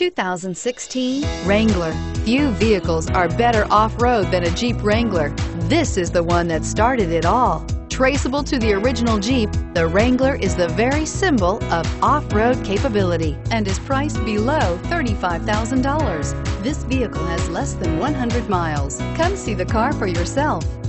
2016 Wrangler. Few vehicles are better off-road than a Jeep Wrangler. This is the one that started it all. Traceable to the original Jeep, the Wrangler is the very symbol of off-road capability and is priced below $35,000. This vehicle has less than 100 miles. Come see the car for yourself.